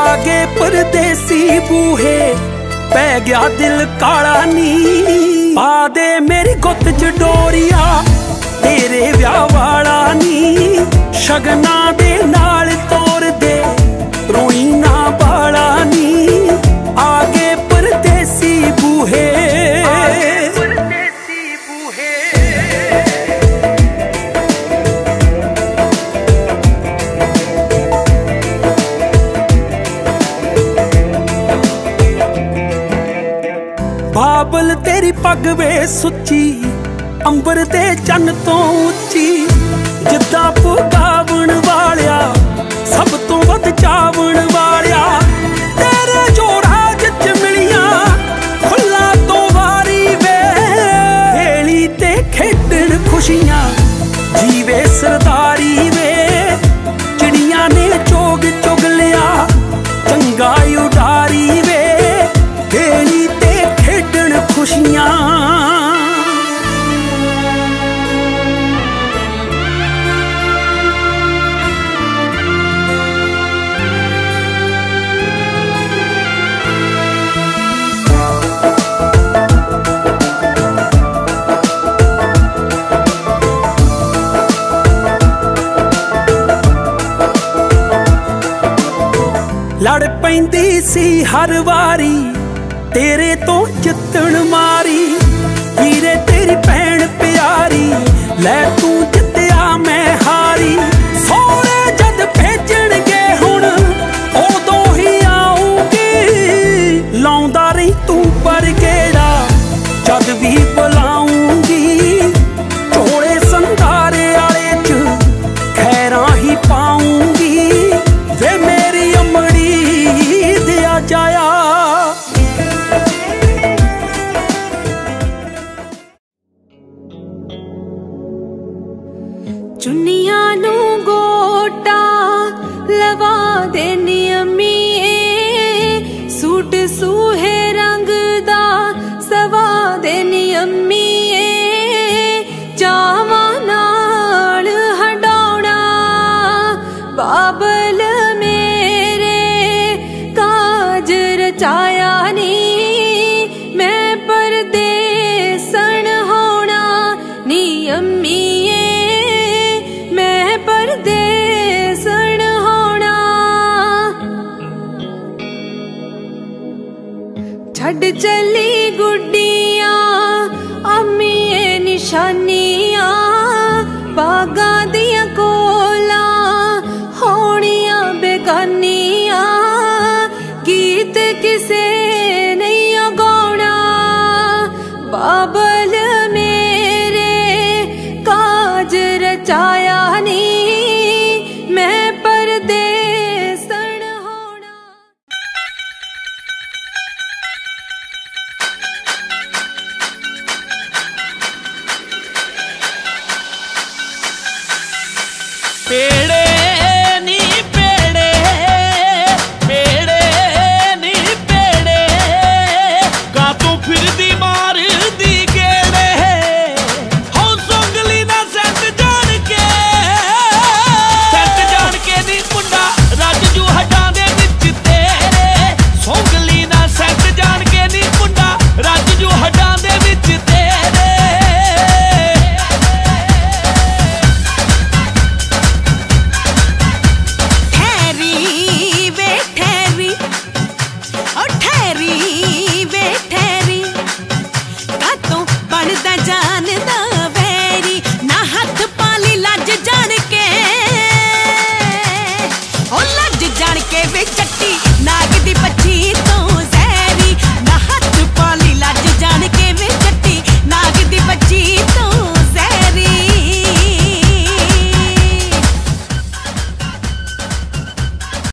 आगे परदेसी बूहे पै गया दिल काला नी। पा दे मेरी गुत्त च डोरिया तेरे ब्याह वाला नी। शगना दे नाल तोर दे रोई ना बाला नी। आगे परदेसी बूहे बाबल तेरी पग वे सुची अंबर ते चन्न तो उची। जिद्दां पुगावण वालिया सब तो वध चावण वालिया। तेरे जोड़ा जिच मिलिया फुल्लां तो वारी वे। वेली ते खेडण खुशियां जीवे सरदारी वे। चिड़ियां ने चोग चुग लिया चंगा उडारी वे। वेली ते खेडण खुशियां लड़ पैंदी सी हर वारी तेरे तो जितण मारी। वीरे तेरी भैन प्यारी लै तू जित्या मैं हारी। सोहरे जद भेजणगे हुण उदों ही आऊंगी। लाउंदा रही तू पर गेड़ा जद भी बुलाऊंगी। चोले संधारे आले च खैरां ही पाऊंगी। वे मेरी अमड़ी दिया जाया। चुन्नियां नू गोटा लवा देनी अम्मीए। सूट सूहे रंग दा सवा देनी अम्मीए। चावां नाल हंडाउणा बाबल मेरे काज रचाया नी। मैं परदेसन होना नी अम्मीए। मैं परदेसन होना। छड़ चली गुड्डियां अम्मीए निशानियां। बागां दियां कोलां होनियां बेगानियां। गीत किसे नहीं गाउणा बाबल मेरे काज रचाया नी। मैं परदेसन होना। पेड़े